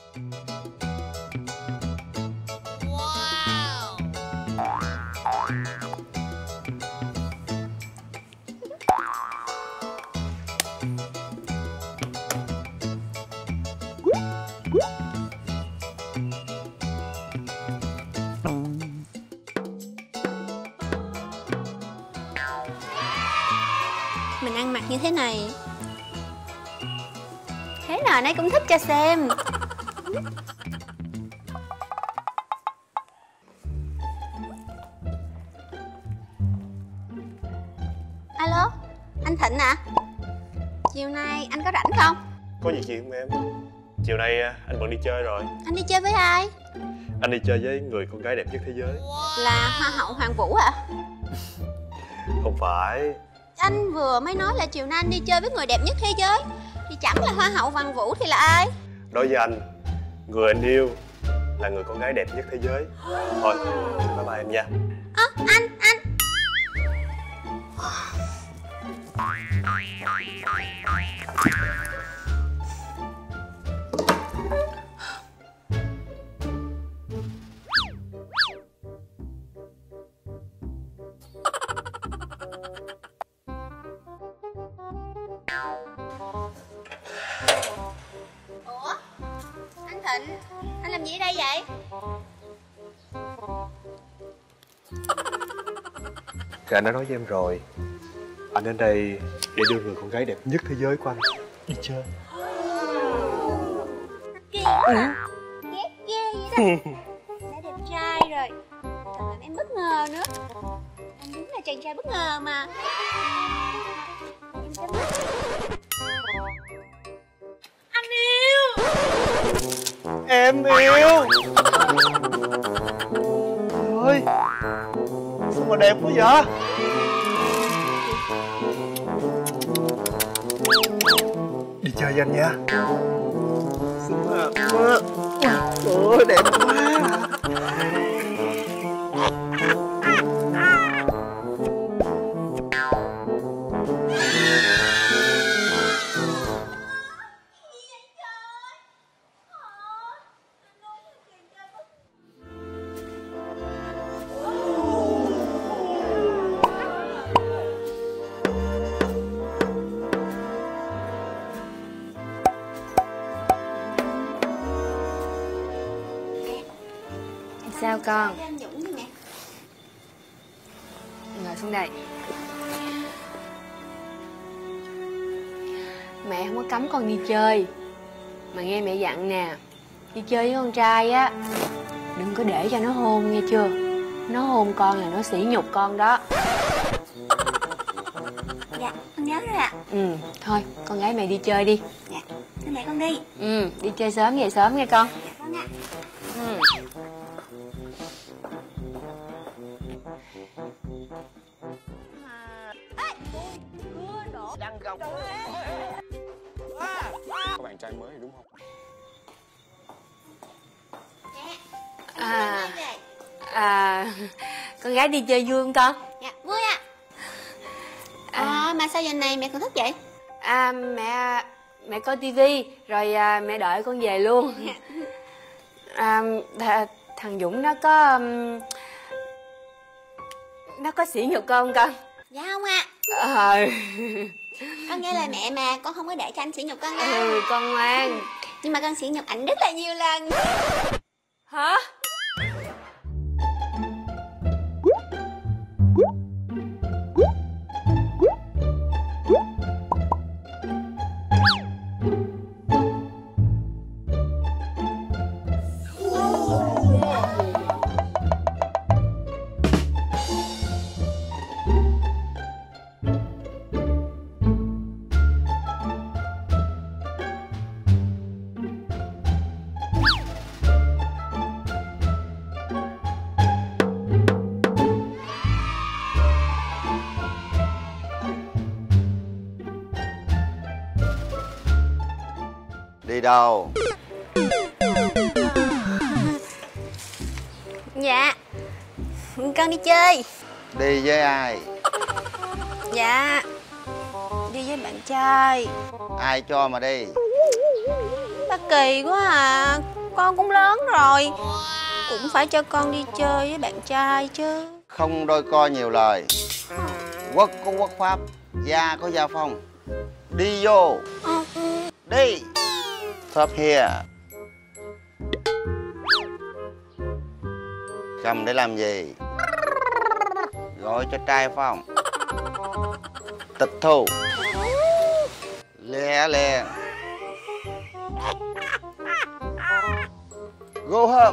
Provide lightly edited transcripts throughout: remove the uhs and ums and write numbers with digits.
Mình ăn mặc như thế này, thế nào anh ấy cũng thích cho xem. Alo, anh Thịnh à? Chiều nay anh có rảnh không? Có gì chuyện không em? Chiều nay anh bận đi chơi rồi. Anh đi chơi với ai? Anh đi chơi với người con gái đẹp nhất thế giới. Là Hoa hậu Hoàng Vũ hả? Không phải. Anh vừa mới nói là chiều nay anh đi chơi với người đẹp nhất thế giới, thì chẳng là Hoa hậu Hoàng Vũ thì là ai? Đối với anh, người anh yêu là người con gái đẹp nhất thế giới. Thôi, bye bye em nha. Anh Ủa? Anh Thịnh, anh làm gì ở đây vậy? Thì anh đã nói với em rồi, anh đến đây để đưa người con gái đẹp nhất thế giới của anh đi chơi. Kỳ quá. Ghét ghê vậy đó. Đã đẹp trai rồi, còn làm em bất ngờ nữa. Anh đúng là chàng trai bất ngờ mà. Em chấm dứt. Anh yêu. Em yêu. Ôi, sao mà đẹp quá vậy? Đi chơi với anh nha. Xinh quá. Ôi, đẹp quá. Sao con? Anh Dũng đi nè. Ngồi xuống đây. Mẹ không có cấm con đi chơi, mà nghe mẹ dặn nè, đi chơi với con trai á đừng có để cho nó hôn nghe chưa. Nó hôn con là nó sỉ nhục con đó. Dạ, con nhớ rồi ạ. Thôi con gái mẹ đi chơi đi. Dạ, thưa mẹ con đi. Đi chơi sớm về sớm nghe con. Dạ con ạ. Đang gồng. Có bạn trai mới đúng không? Con gái đi chơi vui không con? Dạ, vui ạ. Mà sao giờ này mẹ còn thức vậy? Mẹ coi tivi rồi mẹ đợi con về luôn. Thằng Dũng nó có sỉ nhục con không con? Dạ không ạ. Con nghe lời mẹ mà, con không có để cho anh sỉ nhục con đâu. Con ngoan. Nhưng mà con sỉ nhục ảnh rất là nhiều lần. Hả? Đi đâu? Dạ, con đi chơi. Đi với ai? Dạ, đi với bạn trai. Ai cho mà đi? Ba kỳ quá à. Con cũng lớn rồi, cũng phải cho con đi chơi với bạn trai chứ. Không đôi co nhiều lời. Quốc có quốc pháp, gia có gia phong. Đi vô. Đi. Stop here. Cầm để làm gì? Gọi cho trai phải không? Tịch thu. Lẹ lẹ. Go home.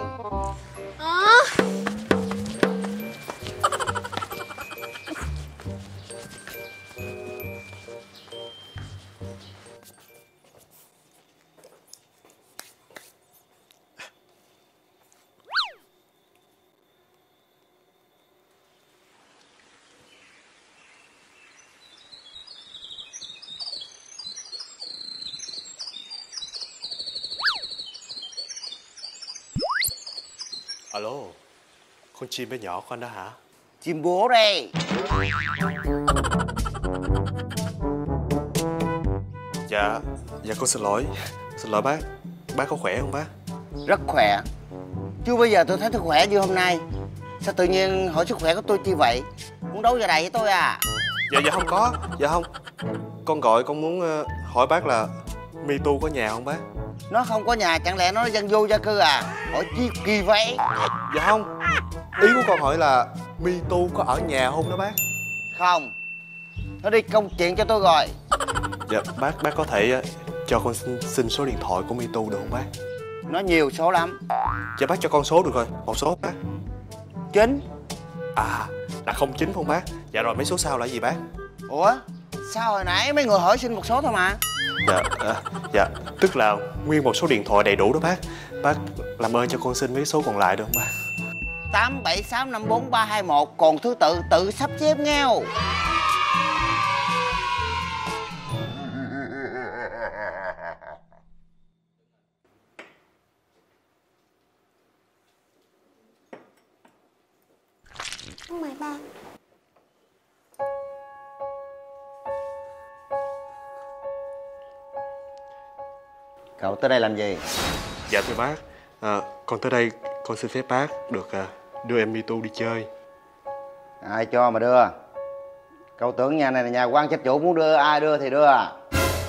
Alo, con chim bé nhỏ con đó hả? Chim bố đây. Dạ, con xin lỗi. Xin lỗi bác. Bác có khỏe không bác? Rất khỏe. Chưa bao giờ tôi thấy tôi khỏe như hôm nay. Sao tự nhiên hỏi sức khỏe của tôi chi vậy? Muốn đấu giờ này với tôi à? Dạ không có. Dạ không. Con gọi con muốn hỏi bác là Mito có nhà không bác? Nó không có nhà, chẳng lẽ nó dân vô gia cư à? Hỏi chi kỳ vậy? Dạ không. Ý của con hỏi là Mito có ở nhà không đó bác? Không. Nó đi công chuyện cho tôi rồi. Dạ bác có thể cho con xin số điện thoại của Mito được không bác? Nó nhiều số lắm. Dạ bác cho con số được rồi. Một số bác. 9. À là 09 không bác? Dạ rồi mấy số sau là gì bác? Ủa? Sao hồi nãy mấy người hỏi xin một số thôi mà? Dạ tức là nguyên một số điện thoại đầy đủ đó bác. Bác làm ơn cho con xin mấy số còn lại được không bác? 87654321. Còn thứ tự sắp xếp nghèo. Mời ba. Cậu tới đây làm gì? Dạ thưa bác, con tới đây con xin phép bác được đưa em Mito đi chơi. Ai cho mà đưa? Cậu tưởng nhà này là nhà quan trách chủ, muốn đưa ai đưa thì đưa à?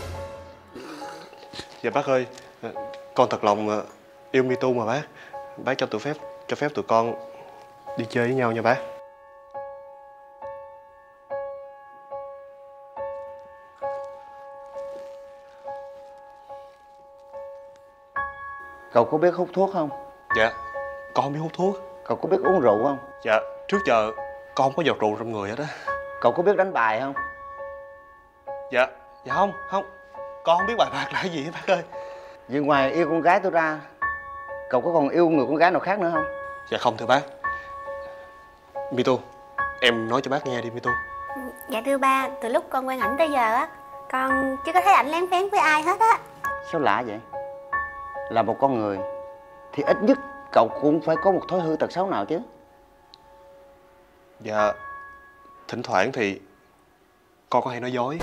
Dạ bác ơi, con thật lòng yêu Mito mà bác. Bác cho phép tụi con đi chơi với nhau nha bác. Cậu có biết hút thuốc không? Dạ, con không biết hút thuốc. Cậu có biết uống rượu không? Dạ, trước giờ con không có giọt rượu trong người hết á. Cậu có biết đánh bài không? Dạ không, con không biết bài bạc là cái gì hết bác ơi. Nhưng ngoài yêu con gái tôi ra, cậu có còn yêu người con gái nào khác nữa không? Dạ không thưa bác. Mito, em nói cho bác nghe đi Mito. Dạ thưa ba, từ lúc con quen ảnh tới giờ á, con chưa có thấy ảnh lén phén với ai hết á. Sao lạ vậy? Là một con người thì ít nhất cậu cũng phải có một thói hư tật xấu nào chứ. Dạ, thỉnh thoảng thì con có hay nói dối.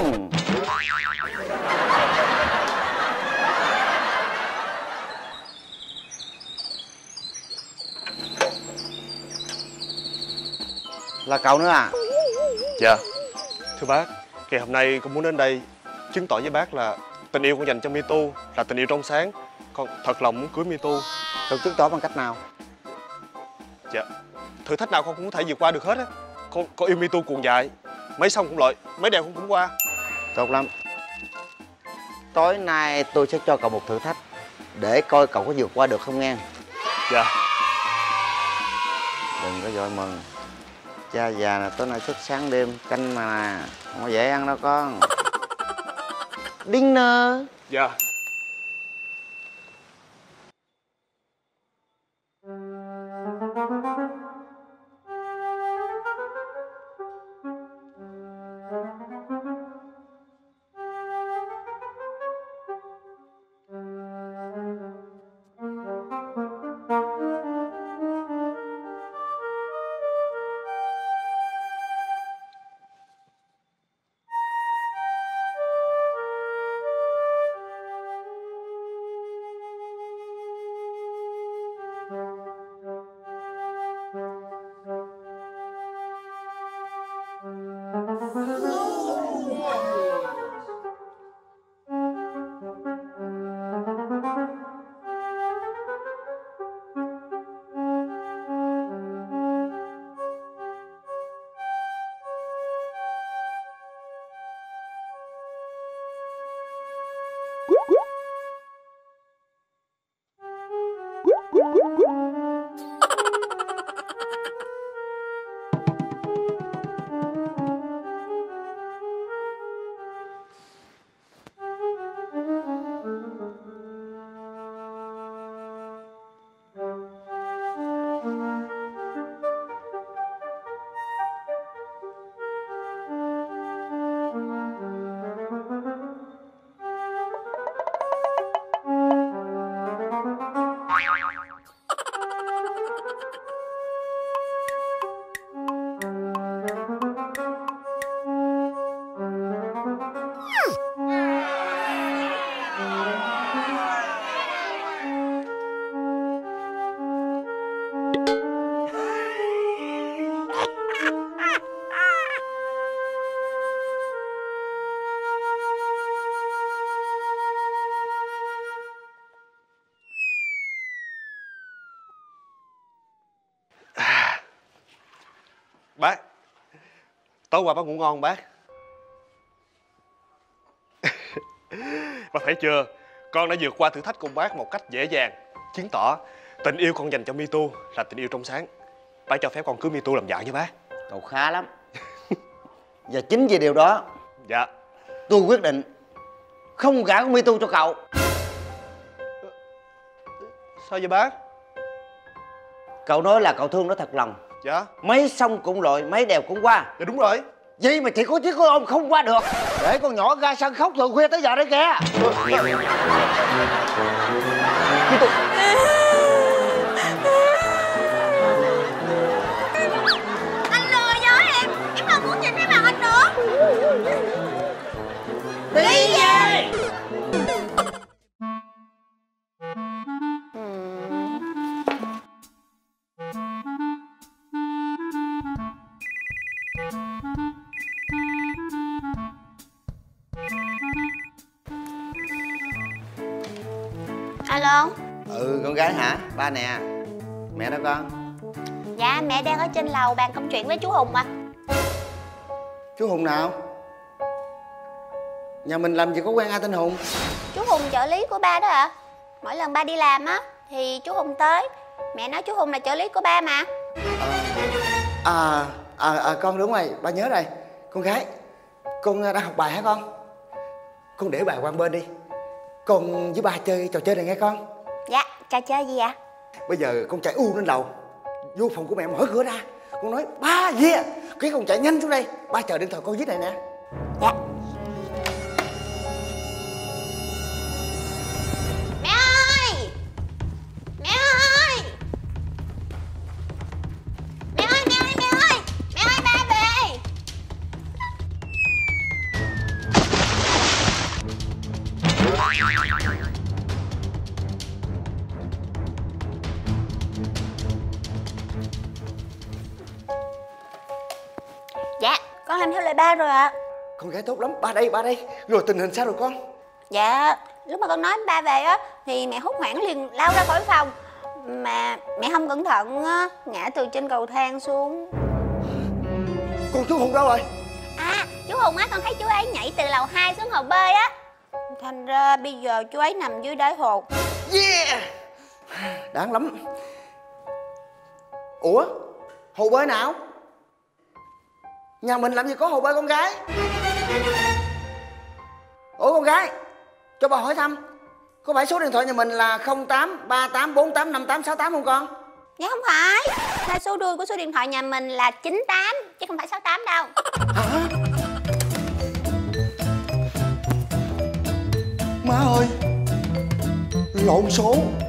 Là cậu nữa à? Dạ, thưa bác, ngày hôm nay con muốn đến đây chứng tỏ với bác là tình yêu con dành cho Mito là tình yêu trong sáng. Con thật lòng muốn cưới Mito. Cậu chứng tỏ bằng cách nào? Dạ, thử thách nào con cũng có thể vượt qua được hết á. Con yêu Mito cuồng dại, mấy sông cũng lội, mấy đèo cũng qua. Tốt lắm. Tối nay tôi sẽ cho cậu một thử thách để coi cậu có vượt qua được không nghe. Dạ. Đừng có vội mừng. Cha già là tối nay thức sáng đêm canh mà không có dễ ăn đâu con. Dinner. Dạ. Bác, tối qua bác ngủ ngon không bác? Bác thấy chưa, con đã vượt qua thử thách của bác một cách dễ dàng, chứng tỏ tình yêu con dành cho Mito là tình yêu trong sáng. Bác cho phép con cưới Mito làm vợ với bác. Cậu khá lắm. Và chính vì điều đó, Dạ. tôi quyết định không gả con Mito cho cậu. Sao vậy bác? Cậu nói là cậu thương nó thật lòng. Dạ. Mấy sông cũng lội, mấy đèo cũng qua. Dạ đúng rồi. Vậy mà chỉ có chiếc con ôm không qua được. Để con nhỏ ra sân khóc từ khuya tới giờ đấy kìa. Anh lừa dối em không muốn nhìn thấy mặt anh nữa. Đi về. Alo. Ừ, con gái hả? Ba nè. Mẹ đó con. Dạ mẹ đang ở trên lầu bàn công chuyện với chú Hùng à. Chú Hùng nào? Nhà mình làm gì có quen ai tên Hùng? Chú Hùng trợ lý của ba đó ạ. Mỗi lần ba đi làm á thì chú Hùng tới. Mẹ nói chú Hùng là trợ lý của ba mà. Con đúng rồi, ba nhớ rồi. Con gái, con đang học bài hả con? Con để bài qua bên đi. Con với ba chơi trò chơi này nghe con. Dạ, trò chơi gì ạ? Bây giờ con chạy lên lầu, vô phòng của mẹ mở cửa ra. Con nói ba yeah. Cái con chạy nhanh xuống đây. Ba chờ điện thoại con dưới này nè. Dạ. Mẹ ơi! Mẹ ơi! Mẹ ơi, mẹ ơi, mẹ ơi! Mẹ ơi, ba về! Dạ, con làm theo lời ba rồi ạ. Con gái tốt lắm, ba đây, ba đây. Rồi tình hình sao rồi con? Dạ, lúc mà con nói ba về á thì mẹ hốt hoảng liền lao ra khỏi phòng. Mà mẹ không cẩn thận á, ngã từ trên cầu thang xuống. Con chú Hùng đâu rồi? À, chú Hùng á, con thấy chú ấy nhảy từ lầu 2 xuống hồ bơi á. Thành ra bây giờ chú ấy nằm dưới đáy hồ. Yeah. Đáng lắm. Ủa, hồ bơi nào? Nhà mình làm gì có hồ bơi con gái? Ủa con gái, cho bà hỏi thăm, có phải số điện thoại nhà mình là 0838485868 không con? Dạ không phải, là số đuôi của số điện thoại nhà mình là 98 chứ không phải 68 đâu. Hả? Má ơi, lộn số.